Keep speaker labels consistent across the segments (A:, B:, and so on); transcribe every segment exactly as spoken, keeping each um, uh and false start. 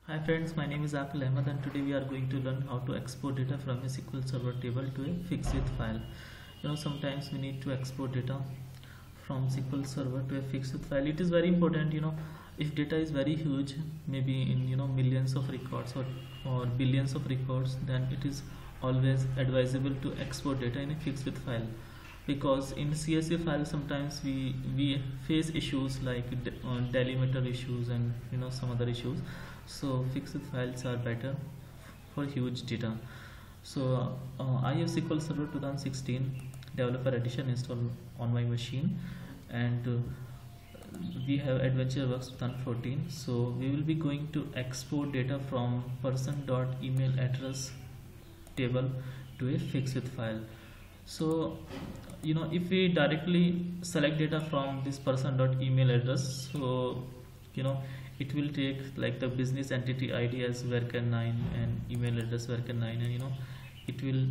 A: Hi friends, my name is Akil Ahmed and today we are going to learn how to export data from a S Q L Server table to a fixed width file. You know, sometimes we need to export data from S Q L Server to a fixed width file. It is very important, you know, if data is very huge, maybe in you know millions of records or, or billions of records, then it is always advisable to export data in a fixed width file, because in C S V file sometimes we we face issues like de uh, delimiter issues and you know some other issues. So fixed files are better for huge data. So uh, I have S Q L Server twenty sixteen developer edition installed on my machine, and uh, we have AdventureWorks twenty fourteen. So we will be going to export data from person dot email address table to a fixed width file. So you know if we directly select data from this person dot email address, so you know it will take like the business entity I D as varchar nine and email address varchar nine, and you know it will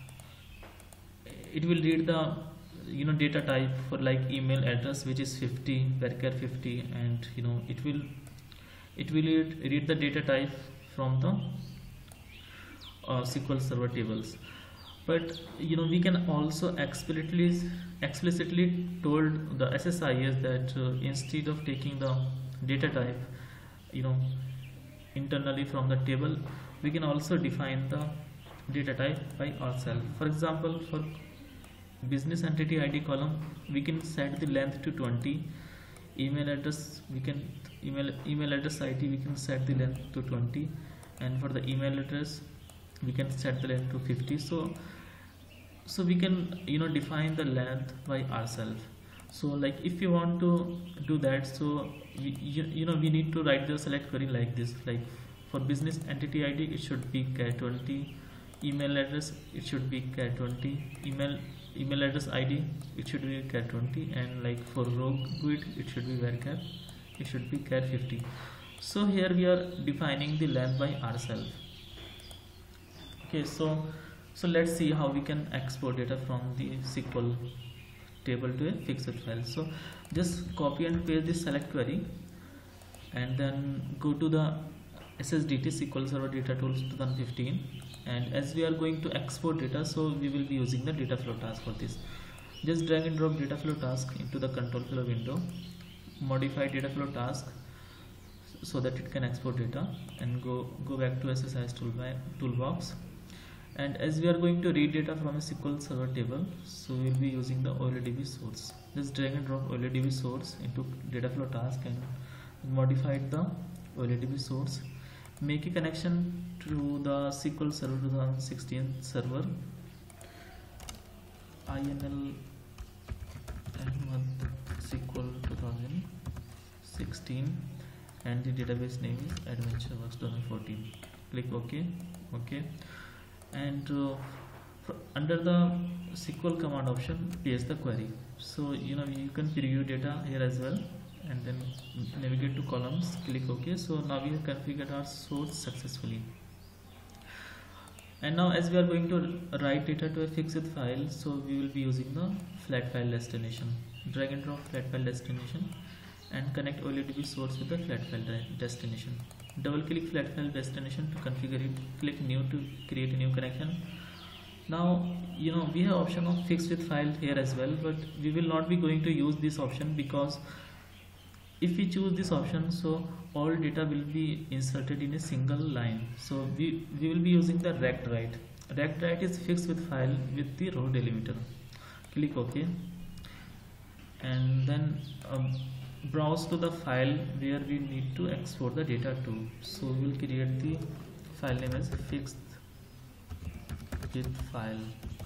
A: it will read the you know data type for like email address, which is fifty varchar fifty, and you know it will it will read, read the data type from the uh, S Q L Server tables. But you know we can also explicitly explicitly told the S S I S that uh, instead of taking the data type you know internally from the table, we can also define the data type by ourselves. For example, for business entity I D column, we can set the length to twenty. Email address, we can email email address I D, we can set the length to twenty, and for the email address we can set the length to fifty. So so we can you know define the length by ourselves. So like if you want to do that, so we, you, you know we need to write the select query like this. Like for business entity I D, it should be char twenty. Email address, it should be char twenty. Email email address I D, it should be char twenty, and like for row grid, it should be varchar, it should be char fifty. So here we are defining the length by ourselves. Okay, so so let's see how we can export data from the S Q L table to a fixed file. So just copy and paste this select query, and then go to the S S D T S Q L Server Data Tools twenty fifteen, and as we are going to export data, so we will be using the data flow task for this. Just drag and drop data flow task into the control flow window, modify data flow task so that it can export data, and go go back to S S I S toolbox. And as we are going to read data from a S Q L Server table, so we will be using the O L E D B source. Just drag and drop O L E D B source into data flow task and modify the O L E D B source. Make a connection to the S Q L Server twenty sixteen server. I N L Ahmed S Q L twenty sixteen, and the database name is AdventureWorks twenty fourteen. Click OK. Okay. And uh, under the S Q L command option, paste the query. So you know you can preview data here as well, and then navigate to columns, click OK. So now we have configured our source successfully. And now as we are going to write data to a fixed file, so we will be using the flat file destination. Drag and drop flat file destination and connect O L E D B source with the flat file destination. Double click flat file destination to configure it. Click new to create a new connection. Now you know we have option of fixed width file here as well, but we will not be going to use this option, because if we choose this option, so all data will be inserted in a single line. So we, we will be using the rect write. Rect write is fixed width file with the row delimiter. Click OK, and then um, browse to the file where we need to export the data to. So we will create the file name as fixed width file.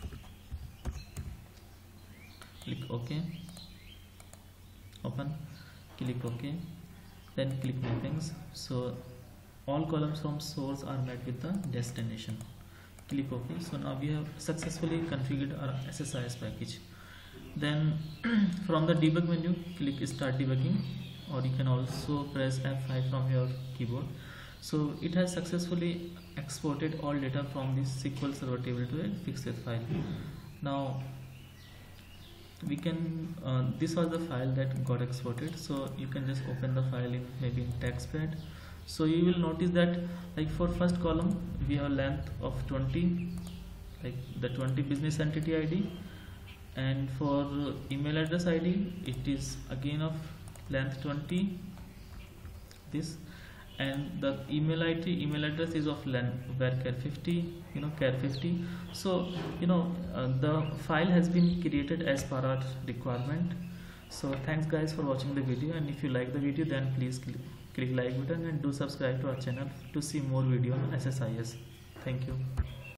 A: Click OK, open, click OK, then click mappings. So all columns from source are met with the destination. Click OK. So now we have successfully configured our S S I S package. Then from the debug menu, click start debugging, or you can also press F five from your keyboard. So it has successfully exported all data from this S Q L Server table to a fixed file. Now we can uh, this was the file that got exported, so you can just open the file in maybe in TextPad. So you will notice that like for first column we have length of twenty, like the twenty business entity I D, and for email address I D it is again of length twenty, this, and the email I D email address is of length varchar fifty, you know, char fifty. So you know uh, the file has been created as per our requirement. So thanks guys for watching the video, and if you like the video then please click, click like button and do subscribe to our channel to see more video on S S I S. Thank you.